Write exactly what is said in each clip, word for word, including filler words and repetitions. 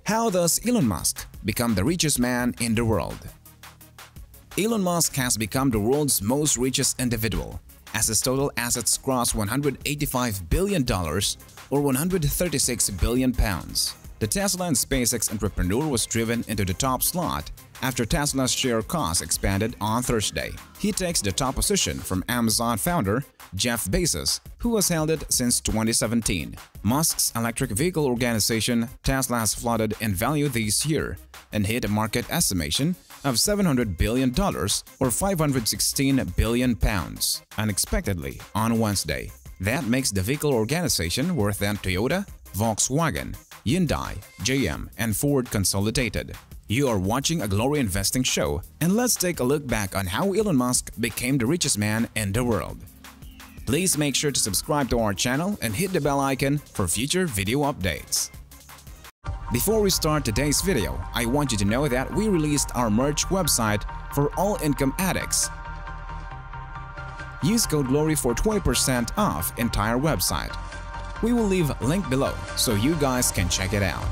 How does Elon Musk become the richest man in the world? Elon Musk has become the world's most richest individual, as his total assets cross one hundred eighty-five billion dollars or one hundred thirty-six billion pounds. The Tesla and SpaceX entrepreneur was driven into the top slot after Tesla's share cost expanded on Thursday. He takes the top position from Amazon founder Jeff Bezos, who has held it since twenty seventeen. Musk's electric vehicle organization Tesla has flooded in value this year and hit a market estimation of seven hundred billion dollars or five hundred sixteen billion pounds unexpectedly on Wednesday. That makes the vehicle organization worth than Toyota, Volkswagen, Hyundai, G M, and Ford consolidated. You are watching a Glory Investing show, and let's take a look back on how Elon Musk became the richest man in the world. Please make sure to subscribe to our channel and hit the bell icon for future video updates. Before we start today's video, I want you to know that we released our merch website for all income addicts. Use code GLORY for twenty percent off entire website. We will leave a link below so you guys can check it out.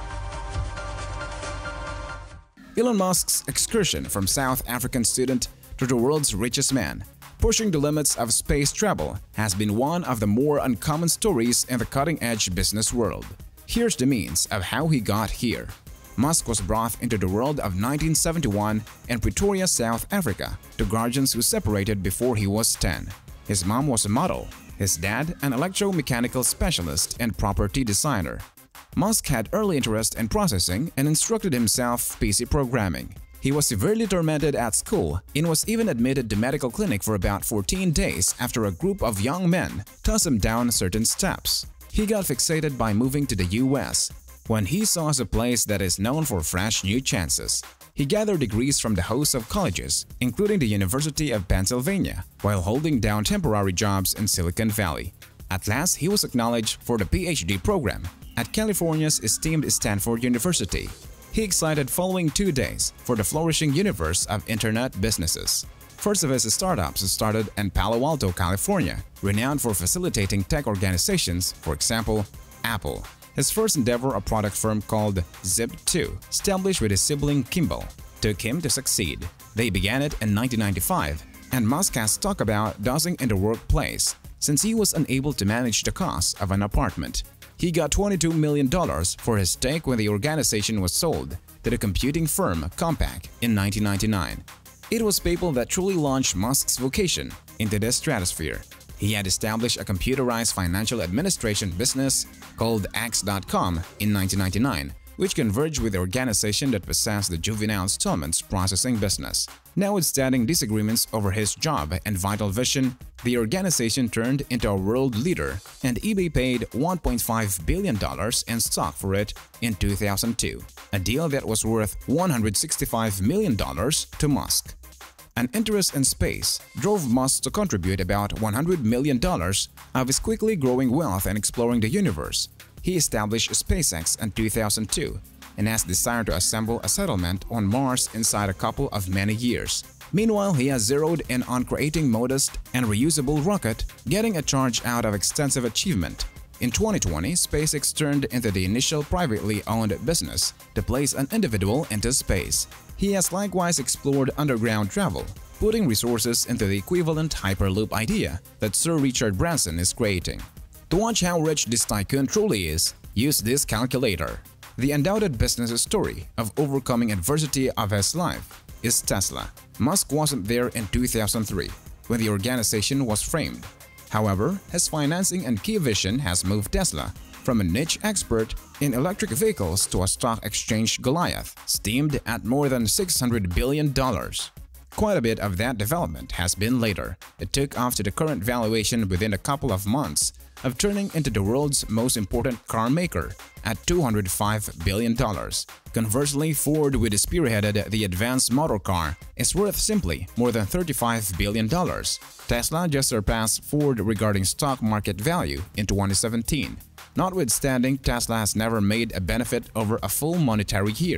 Elon Musk's excursion from South African student to the world's richest man, pushing the limits of space travel, has been one of the more uncommon stories in the cutting-edge business world. Here's the means of how he got here. Musk was brought into the world of nineteen seventy-one in Pretoria, South Africa, to guardians who separated before he was ten. His mom was a model, his dad an electromechanical specialist and property designer. Musk had early interest in processing and instructed himself P C programming. He was severely tormented at school and was even admitted to medical clinic for about fourteen days after a group of young men tossed him down certain steps. He got fixated by moving to the U S when he saw a place that is known for fresh new chances. He gathered degrees from the host of colleges, including the University of Pennsylvania, while holding down temporary jobs in Silicon Valley. At last, he was acknowledged for the P H D program at California's esteemed Stanford University. He excited following two days for the flourishing universe of internet businesses. First of his startups started in Palo Alto, California, renowned for facilitating tech organizations, for example, Apple. His first endeavor, a product firm called Zip two, established with his sibling Kimball, took him to succeed. They began it in nineteen ninety-five, and Musk has talked about dozing in the workplace since he was unable to manage the cost of an apartment. He got twenty-two million dollars for his stake when the organization was sold to the computing firm Compaq in nineteen ninety-nine. It was PayPal that truly launched Musk's vocation into the stratosphere. He had established a computerized financial administration business called Axe dot com in nineteen ninety-nine, which converged with the organization that possessed the juvenile installments processing business. Notwithstanding disagreements over his job and vital vision, the organization turned into a world leader, and eBay paid one point five billion dollars in stock for it in two thousand two, a deal that was worth one hundred sixty-five million dollars to Musk. An interest in space drove Musk to contribute about one hundred million dollars of his quickly growing wealth in exploring the universe. He established SpaceX in two thousand two and has desired to assemble a settlement on Mars inside a couple of many years. Meanwhile, he has zeroed in on creating modest and reusable rocket, getting a charge out of extensive achievement. In twenty twenty, SpaceX turned into the initial privately owned business to place an individual into space. He has likewise explored underground travel, putting resources into the equivalent Hyperloop idea that Sir Richard Branson is creating. To watch how rich this tycoon truly is, use this calculator. The undoubted business story of overcoming adversity of his life is Tesla. Musk wasn't there in two thousand three, when the organization was framed. However, his financing and key vision has moved Tesla from a niche expert in electric vehicles to a stock exchange Goliath, esteemed at more than six hundred billion dollars. Quite a bit of that development has been later. It took off to the current valuation within a couple of months of turning into the world's most important car maker at two hundred five billion dollars. Conversely, Ford, which spearheaded the advanced motor car, is worth simply more than thirty-five billion dollars. Tesla just surpassed Ford regarding stock market value in twenty seventeen. Notwithstanding, Tesla has never made a benefit over a full monetary year.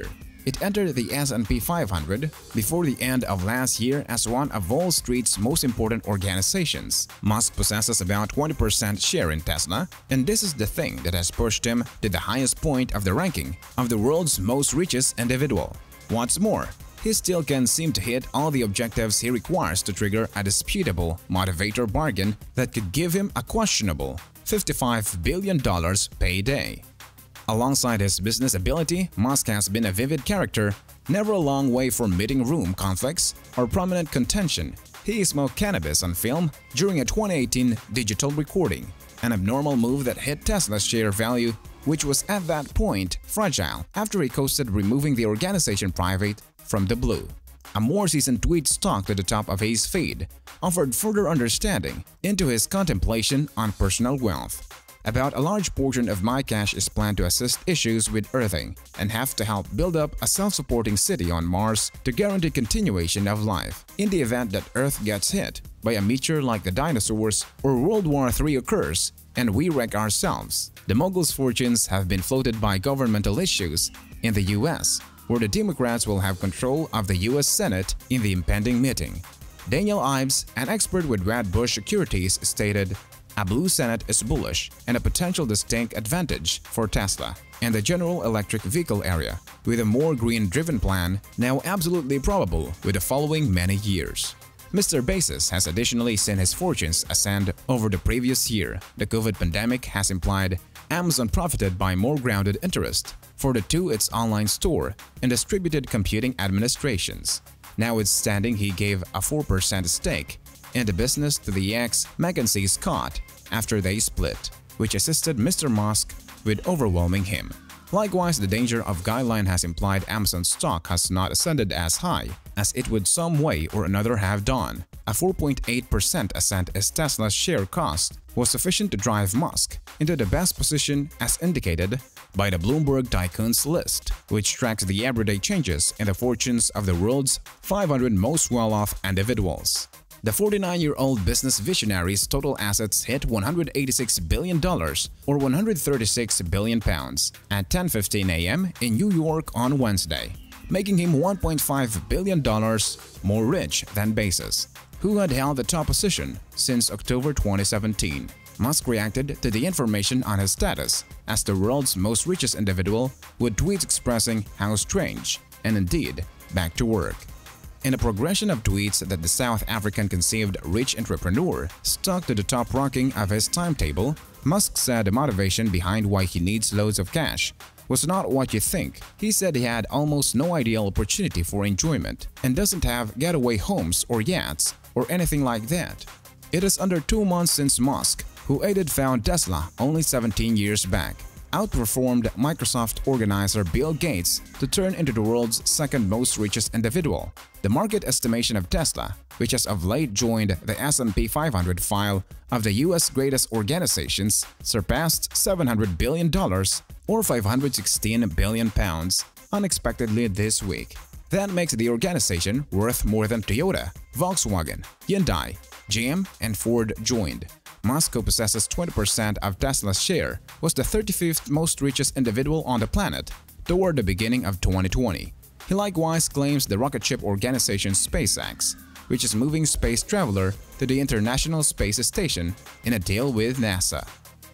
It entered the S and P five hundred before the end of last year as one of Wall Street's most important organizations. Musk possesses about twenty percent share in Tesla, and this is the thing that has pushed him to the highest point of the ranking of the world's most richest individual. What's more, he still can seem to hit all the objectives he requires to trigger a disputable motivator bargain that could give him a questionable fifty-five billion dollars payday. Alongside his business ability, Musk has been a vivid character, never a long way from meeting room conflicts or prominent contention. He smoked cannabis on film during a twenty eighteen digital recording, an abnormal move that hit Tesla's share value, which was at that point fragile after he coasted removing the organization private from the blue. A more seasoned tweet stuck to the top of his feed offered further understanding into his contemplation on personal wealth. About a large portion of my cash is planned to assist issues with earthing and have to help build up a self-supporting city on Mars to guarantee continuation of life in the event that Earth gets hit by a meteor like the dinosaurs or World War Three occurs and we wreck ourselves. The mogul's fortunes have been floated by governmental issues in the U S, where the Democrats will have control of the U S Senate in the impending meeting. Daniel Ives, an expert with Wedbush Securities, stated, "A blue Senate is bullish and a potential distinct advantage for Tesla and the general electric vehicle area, with a more green-driven plan now absolutely probable with the following many years." Mister Bezos has additionally seen his fortunes ascend over the previous year. The COVID pandemic has implied Amazon profited by more grounded interest for the two its online store and distributed computing administrations. Notwithstanding, he gave a four percent stake in the business to the ex-McKinsey Scott after they split, which assisted Mister Musk with overwhelming him. Likewise, the danger of guideline has implied Amazon stock has not ascended as high as it would some way or another have done. A four point eight percent ascent as Tesla's share cost was sufficient to drive Musk into the best position as indicated by the Bloomberg Tycoons list, which tracks the everyday changes in the fortunes of the world's five hundred most well-off individuals. The forty-nine-year-old business visionary's total assets hit one hundred eighty-six billion dollars or one hundred thirty-six billion pounds at ten fifteen a m in New York on Wednesday, making him one point five billion dollars more rich than Bezos, who had held the top position since October twenty seventeen. Musk reacted to the information on his status as the world's most richest individual with tweets expressing how strange and indeed back to work. In a progression of tweets that the South African-conceived rich entrepreneur stuck to the top ranking of his timetable, Musk said the motivation behind why he needs loads of cash was not what you think. He said he had almost no ideal opportunity for enjoyment and doesn't have getaway homes or yachts or anything like that. It is under two months since Musk, who aided found Tesla only seventeen years back, outperformed Microsoft organizer Bill Gates to turn into the world's second most richest individual. The market estimation of Tesla, which has of late joined the S and P five hundred file of the U S greatest organizations, surpassed seven hundred billion dollars or five hundred sixteen billion pounds unexpectedly this week. That makes the organization worth more than Toyota, Volkswagen, Hyundai, G M, and Ford joined. Musk, who possesses twenty percent of Tesla's share, was the thirty-fifth most richest individual on the planet toward the beginning of twenty twenty. He likewise claims the rocket ship organization SpaceX, which is moving space traveler to the International Space Station in a deal with NASA.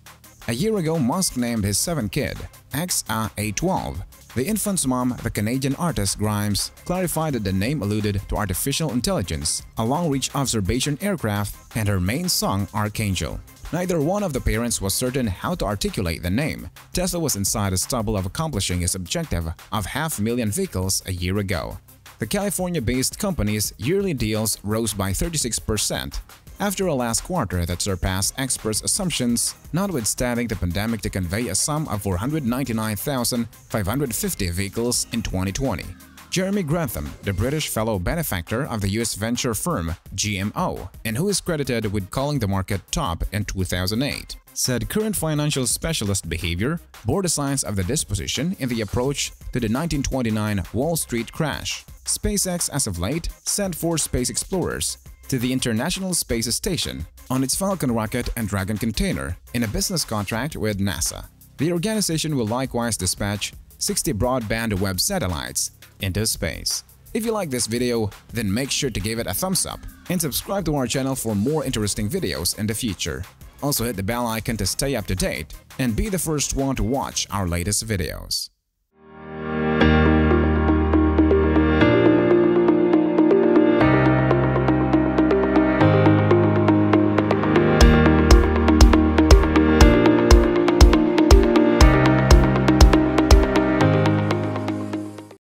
A year ago, Musk named his seventh kid, X A twelve. The infant's mom, the Canadian artist Grimes, clarified that the name alluded to artificial intelligence, a long-reach observation aircraft, and her main son, Archangel. Neither one of the parents was certain how to articulate the name. Tesla was inside the stubble of accomplishing its objective of half a million vehicles a year ago. The California-based company's yearly deals rose by thirty-six percent after a last quarter that surpassed experts' assumptions, notwithstanding the pandemic to convey a sum of four hundred ninety-nine thousand five hundred fifty vehicles in twenty twenty. Jeremy Grantham, the British fellow benefactor of the U S venture firm G M O, and who is credited with calling the market top in two thousand eight, said current financial specialist behavior bore the signs of the disposition in the approach to the nineteen twenty-nine Wall Street crash. SpaceX, as of late, sent four space explorers to the International Space Station on its Falcon rocket and Dragon container in a business contract with NASA. The organization will likewise dispatch sixty broadband web satellites into space. If you like this video, then make sure to give it a thumbs up and subscribe to our channel for more interesting videos in the future. Also hit the bell icon to stay up to date and be the first one to watch our latest videos.